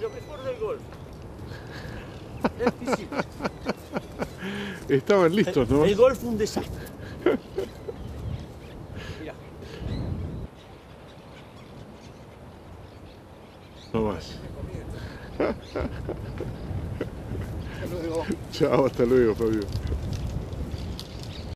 lo mejor del golf. Es físico. Estaban listos, ¿no? El golf fue un desastre. Mirá. No más. Hasta luego. Chao, hasta luego, Fabio.